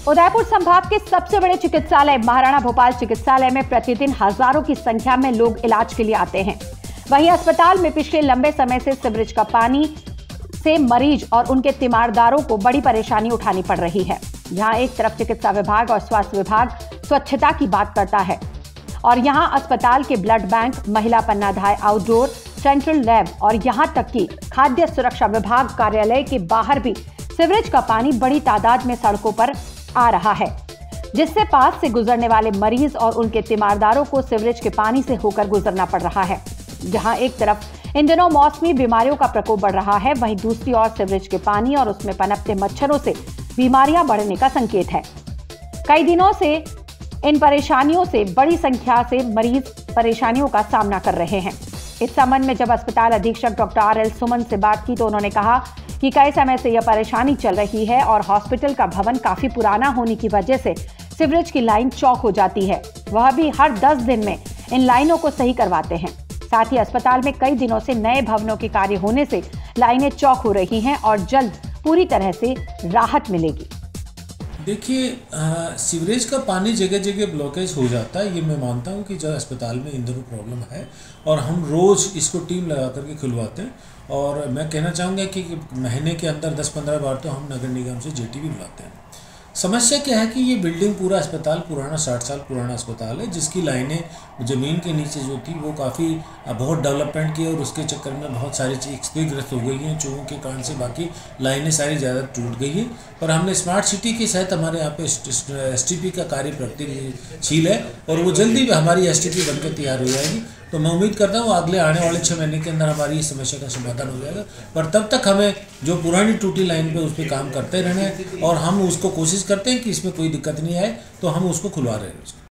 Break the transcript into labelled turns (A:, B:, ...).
A: उदयपुर संभाग के सबसे बड़े चिकित्सालय महाराणा भोपाल चिकित्सालय में प्रतिदिन हजारों की संख्या में लोग इलाज के लिए आते हैं। वहीं अस्पताल में पिछले लंबे समय से सीवरेज का पानी से मरीज और उनके तीमारदारों को बड़ी परेशानी उठानी पड़ रही है। जहां एक तरफ चिकित्सा विभाग और स्वास्थ्य विभाग स्वच्छता की बात करता है और यहां अस्पताल के ब्लड बैंक, महिला पन्नाधाय आउटडोर, सेंट्रल लैब और यहां तक कि खाद्य सुरक्षा विभाग कार्यालय के बाहर भी सीवरेज का पानी बड़ी तादाद में सड़कों पर आ रहा है, जिससे पास से गुजरने वाले मरीज और उनके तीमारदारों को सीवरेज के पानी से होकर गुजरना पड़ रहा है। जहां एक तरफ इन दिनों मौसमी बीमारियों का प्रकोप बढ़ रहा है, वहीं दूसरी ओर सीवरेज के पानी और उसमें पनपते मच्छरों से बीमारियां बढ़ने का संकेत है। कई दिनों से इन परेशानियों से बड़ी संख्या से मरीज परेशानियों का सामना कर रहे हैं। इस संबंध में जब अस्पताल अधीक्षक डॉक्टर RL सुमन से बात की तो उन्होंने कहा कि कई समय से यह परेशानी चल रही है और हॉस्पिटल का भवन काफी पुराना होने की वजह से सीवरेज की लाइन चौक हो जाती है। वह भी हर 10 दिन में इन लाइनों को सही करवाते हैं। साथ ही अस्पताल में कई दिनों से नए भवनों के कार्य होने से लाइनें चौक हो रही हैं और जल्द पूरी तरह से राहत मिलेगी।
B: देखिए, सीवरेज का पानी जगह जगह ब्लॉकेज हो जाता है, ये मैं मानता हूँ कि जो अस्पताल में इन दोनों प्रॉब्लम है और हम रोज़ इसको टीम लगा करके खुलवाते हैं। और मैं कहना चाहूँगा कि महीने के अंदर 10-15 बार तो हम नगर निगम से जेटी भी बुलाते हैं। समस्या क्या है कि ये बिल्डिंग पूरा अस्पताल पुराना 60 साल पुराना अस्पताल है, जिसकी लाइनें ज़मीन के नीचे जो थी वो काफ़ी बहुत डेवलपमेंट की और उसके चक्कर में बहुत सारी चीज़ क्षतिग्रस्त हो गई हैं। चूहों के कारण से बाकी लाइनें सारी ज़्यादा टूट गई हैं। पर हमने स्मार्ट सिटी के साथ हमारे यहाँ पे STP का कार्य प्रगतिशील है और वो जल्दी हमारी STP बनकर तैयार हो जाएगी। तो मैं उम्मीद करता हूँ अगले आने वाले 6 महीने के अंदर हमारी इस समस्या का समाधान हो जाएगा। पर तब तक हमें जो पुरानी टूटी लाइन पे उस पर काम करते रहना है और हम उसको कोशिश करते हैं कि इसमें कोई दिक्कत नहीं आए, तो हम उसको खुलवा रहे हैं।